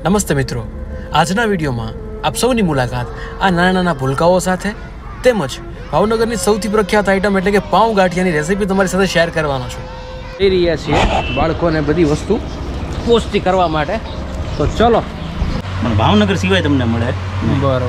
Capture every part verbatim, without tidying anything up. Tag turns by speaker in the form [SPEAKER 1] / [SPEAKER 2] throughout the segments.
[SPEAKER 1] નમસ્તે મિત્રો, આજના વિડીયોમાં આપ સૌની મુલાકાત આ નાના નાના ભૂલકાઓ સાથે તેમજ ભાવનગરની સૌથી પ્રખ્યાત આઈટમ એટલે કે પાઉં ગાંઠિયાની રેસીપી તમારી સાથે શેર કરવાનો છું. જઈ રહ્યા છીએ બાળકોને બધી વસ્તુ પૌષ્ટિક કરવા માટે, તો ચલો.
[SPEAKER 2] પણ ભાવનગર સિવાય તમને મળે.
[SPEAKER 1] બરોબર.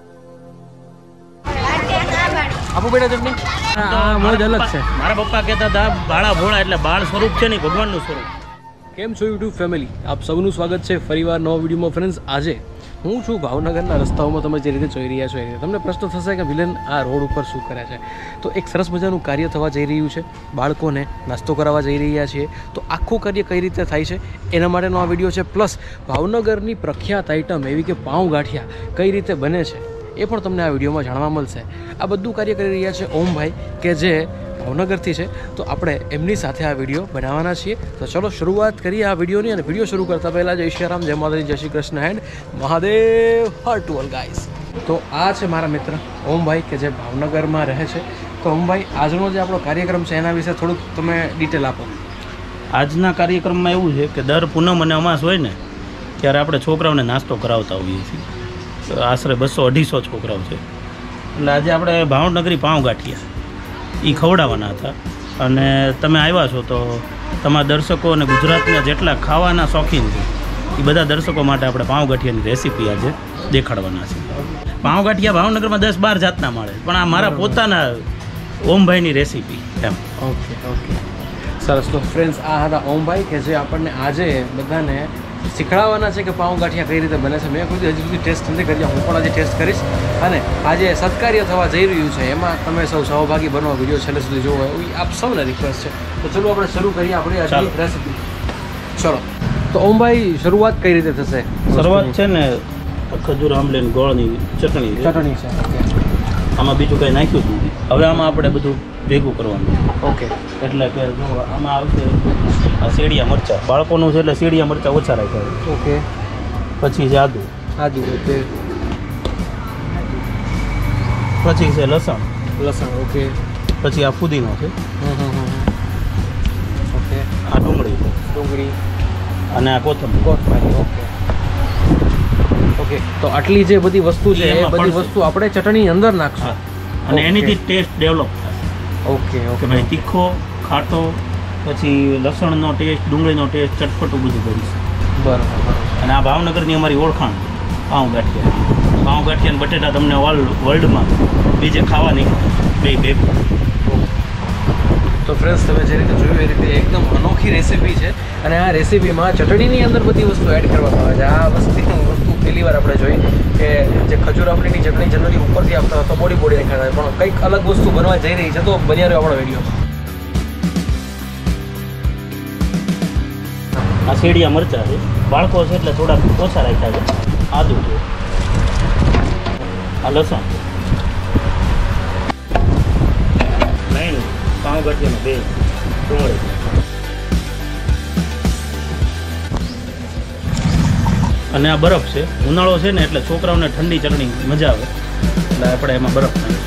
[SPEAKER 1] આપો બેટા ચટણી. હા, મોજ અલગ છે.
[SPEAKER 2] મારા પપ્પા કહેતા હતા બાળા ભોળા એટલે બાળ સ્વરૂપ છે ને ભગવાનનું સ્વરૂપ.
[SPEAKER 1] કેમ છો યુટ્યુબ ફેમિલી, આપ સૌનું સ્વાગત છે ફરીવાર નવા વિડીયોમાં. ફ્રેન્ડ્સ, આજે હું છું ભાવનગરના રસ્તાઓમાં. તમે જે રીતે જોઈ રહ્યા છો એ રીતે તમને પ્રશ્ન થશે કે વિલન આ રોડ ઉપર શું કરે છે. તો એક સરસ મજાનું કાર્ય થવા જઈ રહ્યું છે, બાળકોને નાસ્તો કરાવવા જઈ રહ્યા છીએ. તો આખું કાર્ય કઈ રીતે થાય છે એના માટેનો આ વિડીયો છે. પ્લસ ભાવનગરની પ્રખ્યાત આઈટમ એવી કે પાઉં ગાંઠિયા કઈ રીતે બને છે એ પણ તમને આ વિડીયોમાં જાણવા મળશે. આ બધું કાર્ય કરી રહ્યા છે ઓમભાઈ, કે જે ભાવનગરથી છે. તો આપણે એમની સાથે આ વિડીયો બનાવવાના છીએ. તો ચલો શરૂઆત કરીએ આ વિડીયોની. અને વિડીયો શરૂ કરતાં પહેલાં જય શ્રી રામ, જય માતાજી, જય શ્રી કૃષ્ણ એન્ડ મહાદેવ હર ટુ ઓલ ગાઈસ. તો આ છે મારા મિત્ર ઓમભાઈ, કે જે ભાવનગરમાં રહે છે. તો ઓમભાઈ, આજનો જે આપણો કાર્યક્રમ છે એના વિશે થોડુંક તમે ડિટેલ આપો.
[SPEAKER 2] આજના કાર્યક્રમમાં એવું છે કે દર પૂનમ અને અમાસ હોય ને ત્યારે આપણે છોકરાઓને નાસ્તો કરાવતા હોઈએ છીએ. આશરે બસો અઢીસો છોકરાઓ છે. એટલે આજે આપણે ભાવનગરી પાઉં ગાંઠિયા એ ખવડાવવાના હતા. અને તમે આવ્યા છો તો તમારા દર્શકો અને ગુજરાતના જેટલા ખાવાના શોખીન છે એ બધા દર્શકો માટે આપણે પાઉં ગાંઠિયાની રેસીપી આજે દેખાડવાના છે. પાઉં ગાંઠિયા ભાવનગરમાં દસ બાર જાતના મળે, પણ આ મારા પોતાના ઓમભાઈની રેસીપી એમ.
[SPEAKER 1] ઓકે ઓકે, સરસ. તો ફ્રેન્ડ્સ, આ હતા ઓમભાઈ, કે જે આપણને આજે બધાને શીખડાવવાના છે કે પાઉં ગાંઠિયા કઈ રીતે બને છે. મેં કોઈ હજી સુધી ટેસ્ટ નથી કર્યા, હું પણ આજે ટેસ્ટ કરીશ. અને આજે સત્કાર્ય થવા જઈ રહ્યું છે એમાં તમે સૌ સહભાગી બનો. વિડીયો છેલ્લે સુધી જોવો એવી આપ સૌને રિક્વેસ્ટ છે. તો ચલો આપણે શરૂ કરીએ આપણી આજની રેસીપી. ચલો. તો ઓમભાઈ, શરૂઆત કઈ રીતે થશે?
[SPEAKER 2] શરૂઆત છે ને ખજૂર આંબલીની ગોળની ચટણી
[SPEAKER 1] ચટણી છે. ઓકે.
[SPEAKER 2] આમાં બીજું કંઈ નાખ્યું જ નથી. હવે આમાં આપણે બધું ભેગું કરવાનું.
[SPEAKER 1] ઓકે.
[SPEAKER 2] એટલે કે જો આમાં આવશે આ શેડિયા મરચાં, બાળકોનું છે એટલે શેડિયા મરચાં ઓછા રાખ્યા.
[SPEAKER 1] ઓકે.
[SPEAKER 2] પછી છે આદુ.
[SPEAKER 1] આદુ. ઓકે.
[SPEAKER 2] પછી છે લસણ.
[SPEAKER 1] લસણ. ઓકે.
[SPEAKER 2] પછી આ ફુદીનો છે.
[SPEAKER 1] ઓકે.
[SPEAKER 2] આ ડુંગળી છે.
[SPEAKER 1] ડુંગળી.
[SPEAKER 2] અને આ કોથમરી.
[SPEAKER 1] કોથમરી. Okay okay. તો આટલી જે બધી વસ્તુ છે એ બધી વસ્તુ આપણે ચટણી અંદર નાખશું
[SPEAKER 2] અને એનીથી ટેસ્ટ ડેવલપ થાય.
[SPEAKER 1] Okay okay.
[SPEAKER 2] ભાઈ તીખો, ખાટો, પછી લસણનો ટેસ્ટ, ડુંગળીનો ટેસ્ટ, ચટપટું બધું કરીશું.
[SPEAKER 1] બરાબર.
[SPEAKER 2] અને આ ભાવનગરની અમારી ઓળખાણ પાઉં ગાંઠિયા. પાઉં ગાંઠિયા અને બટેટા તમને વર્લ્ડ વર્લ્ડમાં બીજે ખાવાની બે ભેગું. તો ફ્રેન્ડ્સ, તમે જે રીતે જોયું એ રીતે એકદમ અનોખી રેસીપી છે.
[SPEAKER 1] અને આ રેસીપીમાં ચટણીની અંદર બધી વસ્તુ એડ કરવામાં આવે છે. આ વસ્તુ વસ્તુ પહેલી વાર આપણે જોઈ કે જે ખજૂર આંબલીની ચટણી જનરલી ઉપરથી આપતા હતા બોડી બોડીને ખાતા, પણ કંઈક અલગ વસ્તુ બનવા જઈ રહી છે. તો બન્યા રહ્યો આપણો વિડીયો.
[SPEAKER 2] આ શેડિયા મરચાં છે, બાળકો છે એટલે થોડાક ઓછા રાખ્યા છે. આદુ છે, આ લસણ છે, નહીં પાઉં ગાંઠિયાનો બે ડુંગળી છે, અને આ બરફ છે. ઉનાળો છે ને એટલે છોકરાઓને ઠંડી ચટણી મજા આવે એટલે આપણે એમાં બરફ નાખીશું.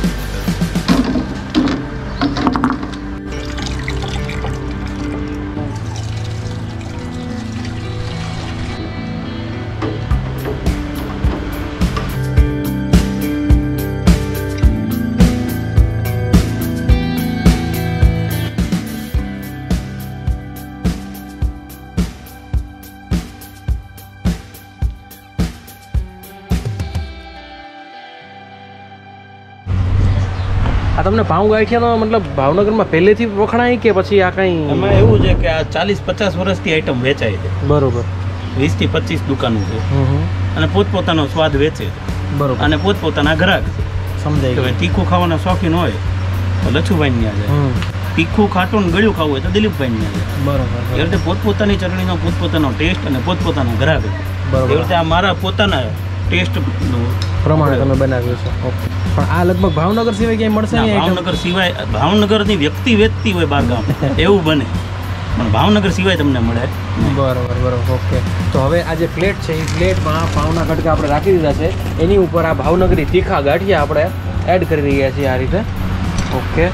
[SPEAKER 1] આ તમને પાઉં ગાંઠિયાનો મતલબ ભાવનગરમાં પહેલેથી વખણાય કે પછી આ કંઈ?
[SPEAKER 2] એમાં એવું છે કે આ ચાલીસ પચાસ વર્ષથી આઈટમ વેચાય છે.
[SPEAKER 1] બરોબર.
[SPEAKER 2] વીસથી પચીસ દુકાનો છે અને પોતપોતાનો સ્વાદ વેચે છે.
[SPEAKER 1] બરોબર.
[SPEAKER 2] અને પોતપોતાના ગ્રાહક છે.
[SPEAKER 1] સમજાય
[SPEAKER 2] કે તીખું ખાવાના શોખીન હોય તો લચ્છુભાઈ ત્યાં જાય, તીખું ખાટું ને ગળ્યું ખાવું હોય તો દિલીપભાઈ ત્યાં જાય.
[SPEAKER 1] બરોબર.
[SPEAKER 2] એ રીતે પોતપોતાની ચટણીનો પોતપોતાનો ટેસ્ટ અને પોતપોતાના ગ્રાહક છે.
[SPEAKER 1] બરોબર.
[SPEAKER 2] એ રીતે આ મારા પોતાના ટેસ્ટ
[SPEAKER 1] પ્રમાણે તમે બનાવ્યું છે. ઓકે. પણ આ લગભગ ભાવનગર સિવાય ક્યાંય મળશે નહીં?
[SPEAKER 2] ભાવનગર સિવાય ભાવનગરની વ્યક્તિ વેચતી હોય બાર ગામ એવું બને, પણ ભાવનગર સિવાય તમને મળે.
[SPEAKER 1] બરોબર બરોબર. ઓકે. તો હવે આ જે પ્લેટ છે એ પ્લેટમાં પાઉંના કટકા આપણે રાખી દીધા છે. એની ઉપર આ ભાવનગરી તીખા ગાંઠિયા આપણે એડ કરી રહ્યા છીએ આ રીતે. ઓકે.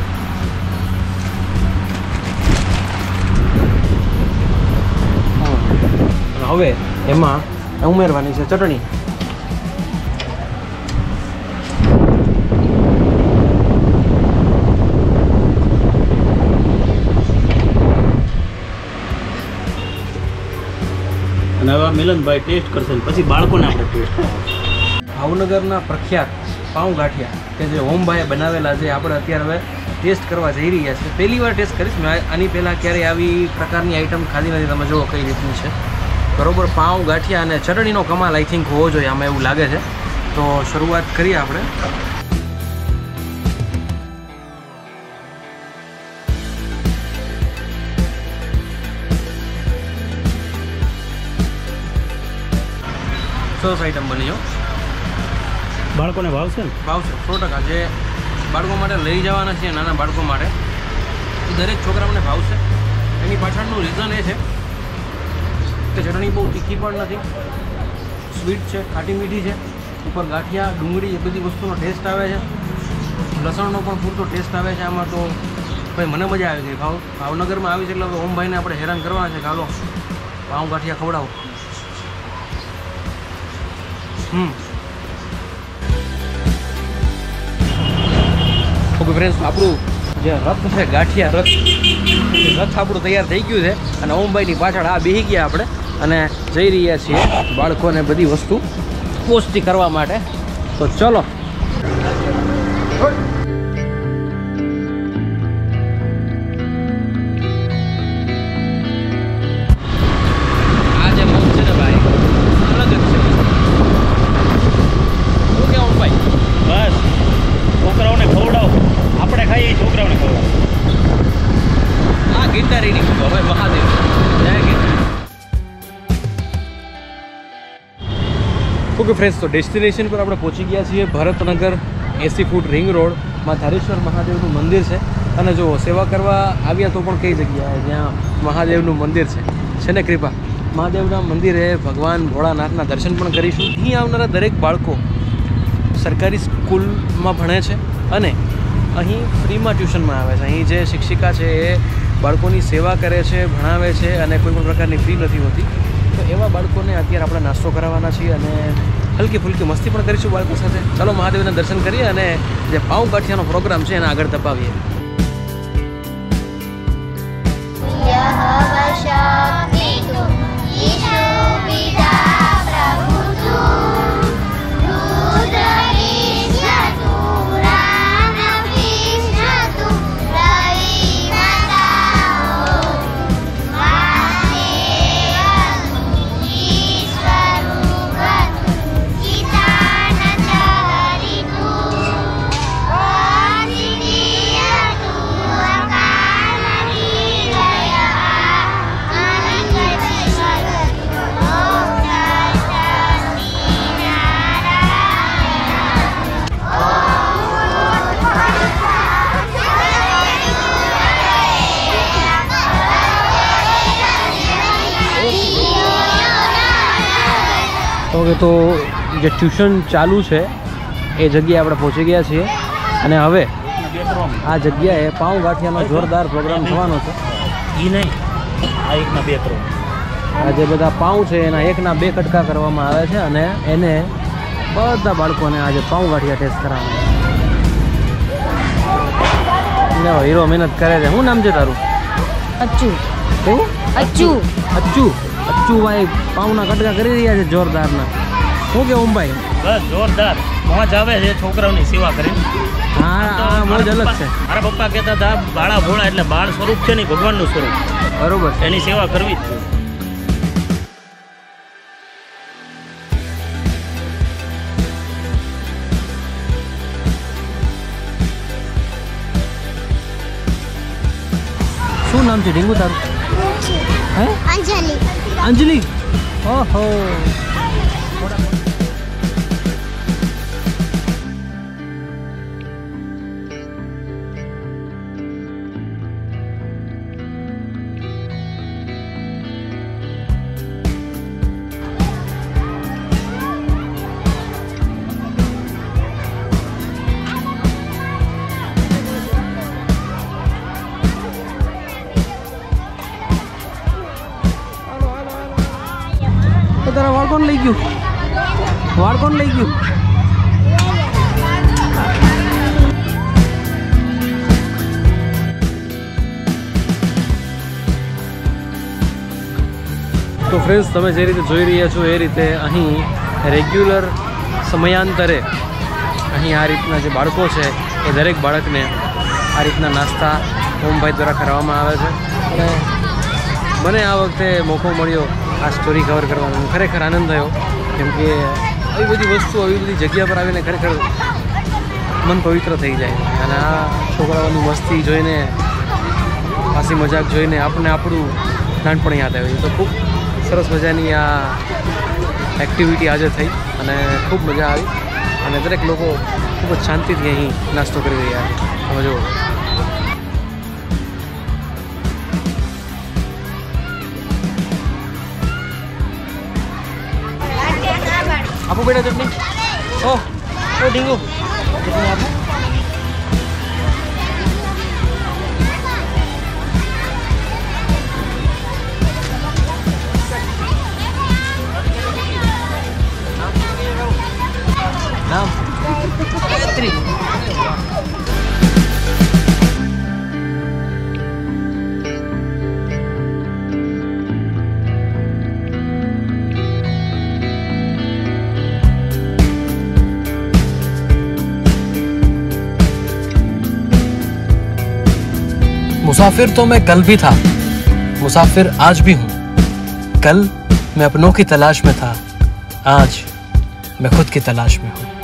[SPEAKER 1] હવે એમાં ઉમેરવાની છે ચટણી.
[SPEAKER 2] અને હવે મિલનભાઈ ટેસ્ટ કરશે ને પછી બાળકોને આપણે ટેસ્ટ કરાવશું.
[SPEAKER 1] ભાવનગરના પ્રખ્યાત પાઉં ગાંઠિયા કે જે ઓમભાઈએ બનાવેલા છે આપણે અત્યારે હવે ટેસ્ટ કરવા જઈ રહ્યા છે. પહેલી વાર ટેસ્ટ કરીશ. મેં આની પહેલાં ક્યારેય આવી પ્રકારની આઈટમ ખાધી નથી. તમે જુઓ કઈ રીતની છે. બરોબર પાઉં ગાંઠિયા અને ચટણીનો કમાલ આઈ થિંક હોવો જોઈએ આમાં એવું લાગે છે. તો શરૂઆત કરીએ આપણે. સરસ આઈટમ બની જો.
[SPEAKER 2] બાળકોને ભાવશે ને?
[SPEAKER 1] ભાવશે સો ટકા. જે બાળકો માટે લઈ જવાના છે નાના બાળકો માટે એ દરેક છોકરાઓને ભાવશે. એની પાછળનું રીઝન એ છે કે ચટણી બહુ તીખી પણ નથી, સ્વીટ છે, ખાટી મીઠી છે, ઉપર ગાંઠિયા ડુંગળી એ બધી વસ્તુનો ટેસ્ટ આવે છે, લસણનો પણ પૂરતો ટેસ્ટ આવે છે આમાં. તો ભાઈ મને મજા આવી ગઈ. ભાવ ભાવનગરમાં આવી છે એટલે ઓમભાઈને આપણે હેરાન કરવાના છે. ચાલો પાઉં ગાંઠિયા ખવડાવો. હમ ઓકે ફ્રેન્ડ્સ, આપણું જે રથ છે ગાંઠિયા રથ એ રથ આપણું તૈયાર થઈ ગયું છે અને ઓમભાઈની પાછળ આ બેસી ગયા આપણે અને જઈ રહ્યા છીએ બાળકોને બધી વસ્તુ પૌષ્ટિક કરવા માટે. તો ચલો. આ જે મોજ છે ને ભાઈ અલગ જ છે. શું કે ઓમભાઈ?
[SPEAKER 2] બસ છોકરાઓને ખવડાવો, આપણે ખાઈએ છોકરાઓને ખવડાવો.
[SPEAKER 1] આ ગીતા રેડી મૂકો ભાઈ. મહાદેવ જય ગીતા. ઓકે ફ્રેન્ડ્સ, તો ડેસ્ટિનેશન પર આપણે પહોંચી ગયા છીએ. ભરતનગર એસી ફૂટ રિંગ રોડમાં ધારેશ્વર મહાદેવનું મંદિર છે. અને જો સેવા કરવા આવ્યા તો પણ કઈ જગ્યાએ જ્યાં મહાદેવનું મંદિર છે છે ને કૃપા. મહાદેવના મંદિરે ભગવાન ભોળાનાથના દર્શન પણ કરીશું. અહીં આવનારા દરેક બાળકો સરકારી સ્કૂલમાં ભણે છે અને અહીં ફ્રીમાં ટ્યુશનમાં આવે છે. અહીં જે શિક્ષિકા છે એ બાળકોની સેવા કરે છે, ભણાવે છે અને કોઈ પણ પ્રકારની ફી નથી હોતી. તો એવા બાળકોને અત્યારે આપણે નાસ્તો કરાવવાના છીએ અને હલકી ફુલકી મસ્તી પણ કરીશું બાળકો સાથે. ચાલો મહાદેવના દર્શન કરીએ અને જે પાઉં ગાંઠિયાનો પ્રોગ્રામ છે એને આગળ દબાવીએ. ઓકે, તો જે ટ્યુશન ચાલુ છે એ જગ્યાએ આપણે પહોંચી ગયા છીએ અને હવે આ જગ્યાએ પાઉં ગાંઠિયાનો જોરદાર પ્રોગ્રામ થવાનો છે.
[SPEAKER 2] એ નહીં, આ એકના બે કરો.
[SPEAKER 1] આ જે બધા પાઉં છે એના એકના બે કટકા કરવામાં આવે છે અને એને બધા બાળકોને આજે પાઉં ગાંઠિયા ટેસ્ટ કરાવવાના. હીરો મહેનત કરે છે. શું નામ છે તારું?
[SPEAKER 3] અચ્ચુ.
[SPEAKER 1] કેવું?
[SPEAKER 3] અચ્ચુ.
[SPEAKER 1] અચ્ચુ. અચ્ચુભાઈ પાઉંના કટકા કરી રહ્યા છે જોરદારના. શું કે ઓમભાઈ?
[SPEAKER 2] બસ જોરદાર મોજ આવે છે છોકરાઓની સેવા કરીને.
[SPEAKER 1] હા, આ મોજ અલગ છે.
[SPEAKER 2] મારા પપ્પા કહેતા હતા બાળા ભોળા એટલે બાળ સ્વરૂપ છે ને ભગવાનનું સ્વરૂપ.
[SPEAKER 1] બરોબર.
[SPEAKER 2] એની સેવા કરવી જ જોઈએ.
[SPEAKER 1] શું નામ છે ઢીંગુ તારું? હે?
[SPEAKER 3] અંજલિ.
[SPEAKER 1] અંજલિ. ઓહો. તારા વાળ કોણ લઈ ગયું? વાળ કોણ લઈ ગયું? તો ફ્રેન્ડ્સ, તમે જે રીતે જોઈ રહ્યા છો એ રીતે અહીં રેગ્યુલર સમયાંતરે અહીં આ રીતના જે બાળકો છે એ દરેક બાળકને આ રીતના નાસ્તા ઓમભાઈ દ્વારા કરાવવામાં આવે છે. અને મને આ વખતે મોકો મળ્યો આ સ્ટોરી કવર કરવાનો. ખરેખર આનંદ થયો, કેમ કે આવી બધી વસ્તુ આવી બધી જગ્યા પર આવીને ખરેખર મન પવિત્ર થઈ જાય. અને આ છોકરાઓની મસ્તી જોઈને, હાસી મજાક જોઈને આપણને આપણું નાનપણ યાદ આવે. તો ખૂબ સરસ મજાની આ એક્ટિવિટી આજે થઈ અને ખૂબ મજા આવી. અને દરેક લોકો ખૂબ જ શાંતિથી અહીં નાસ્તો કરી રહ્યા છે. તમે જુઓ, આપો બેટા ચટણી. ઓ ઓ ઢીંગુ, ચટણી આપો. નામ ગાયત્રી.
[SPEAKER 3] मुसाफिर तो मैं कल भी था, मुसाफिर आज भी हूँ. कल मैं अपनों की तलाश में था, आज मैं खुद की तलाश में हूँ.